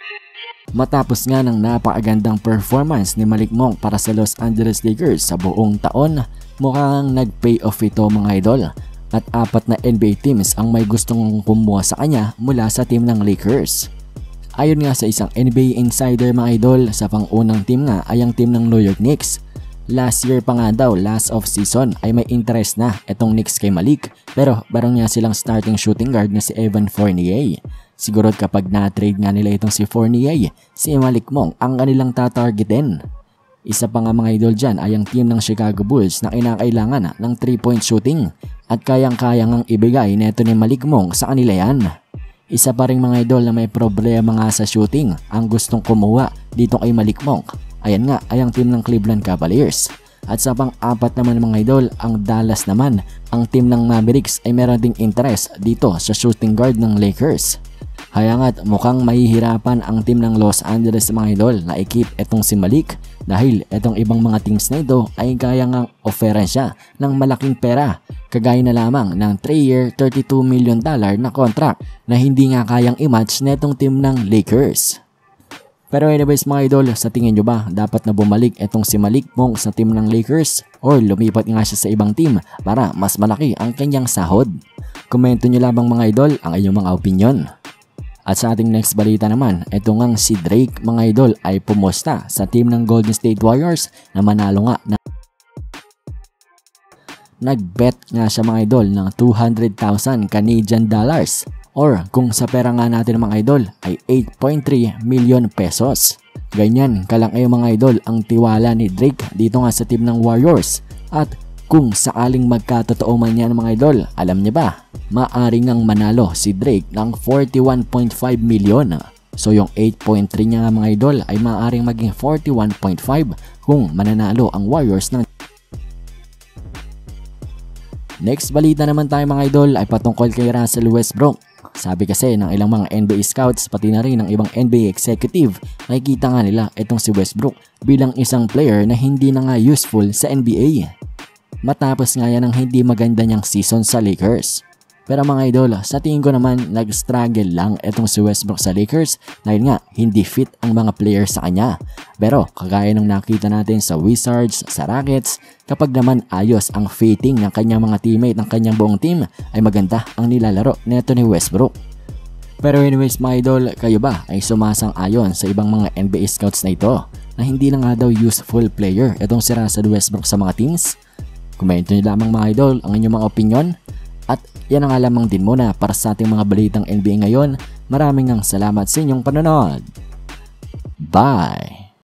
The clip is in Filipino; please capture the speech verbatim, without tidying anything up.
Matapos nga ng napakagandang performance ni Malik Monk para sa Los Angeles Lakers sa buong taon, mukhang nag-pay off ito mga idol. At apat na N B A teams ang may gustong kumuha sa kanya mula sa team ng Lakers. Ayon nga sa isang N B A insider mga idol, sa pangunang team nga ay ang team ng New York Knicks. Last year pa nga daw, last off season ay may interest na itong Knicks kay Malik, pero barong nga silang starting shooting guard na si Evan Fournier. Siguro kapag na-trade nga nila itong si Fournier, si Malik Monk ang kanilang tatargetin. Isa pa nga mga idol dyan ay ang team ng Chicago Bulls na kinakailangan ng three point shooting at kayang-kaya ngang ibigay neto ni Malik Monk sa kanila yan. Isa pa ring mga idol na may problema nga sa shooting ang gustong kumuha dito kay Malik Monk. Ayan nga ay ang team ng Cleveland Cavaliers. At sa pang-apat naman mga idol, ang Dallas naman. Ang team ng Mavericks ay meron ding interest dito sa shooting guard ng Lakers. Kaya nga't mukhang mahihirapan ang team ng Los Angeles mga idol na i-keep etong si Malik dahil etong ibang mga teams na ito ay kaya ngang offeran siya ng malaking pera, kagaya na lamang ng three year thirty-two million dollar na contract na hindi nga kayang i-match netong team ng Lakers. Pero anyways mga idol, sa tingin nyo ba dapat na bumalik etong si Malik Monk sa team ng Lakers or lumipat nga siya sa ibang team para mas malaki ang kanyang sahod? Komento nyo lamang mga idol ang inyong mga opinion. At sa ating next balita naman, eto ngang si Drake mga idol ay pumusta sa team ng Golden State Warriors na manalo nga na nag-bet nga siya mga idol ng two hundred thousand Canadian dollars or kung sa pera nga natin mga idol ay eight point three million pesos. Ganyan kalaki mga idol ang tiwala ni Drake dito nga sa team ng Warriors. At kung sakaling magkatotoo man yan mga idol, alam niya ba, maaring ngang manalo si Drake ng forty-one point five million. So yung eight point three niya nga mga idol ay maaring maging forty-one point five kung mananalo ang Warriors ng. Next balita naman tayo mga idol ay patungkol kay Russell Westbrook. Sabi kasi ng ilang mga N B A scouts pati na rin ng ibang N B A executive, nakikita nga nila itong si Westbrook bilang isang player na hindi na nga useful sa N B A. Matapos nga yan ang hindi maganda niyang season sa Lakers. Pero mga idol, sa tingin ko naman nag-struggle lang itong si Westbrook sa Lakers dahil nga hindi fit ang mga players sa kanya. Pero kagaya ng nakita natin sa Wizards, sa Rockets, kapag naman ayos ang fitting ng kanyang mga teammate ng kanyang buong team ay maganda ang nilalaro neto ni Westbrook. Pero anyways mga idol, kayo ba ay sumasang-ayon sa ibang mga N B A scouts na ito na hindi na nga daw useful player itong si Russell Westbrook sa mga teams? Komento nyo lamang mga idol ang inyong mga opinion. At yan ang lamang din muna para sa ating mga balitang N B A ngayon. Maraming ang salamat sa inyong panonood. Bye!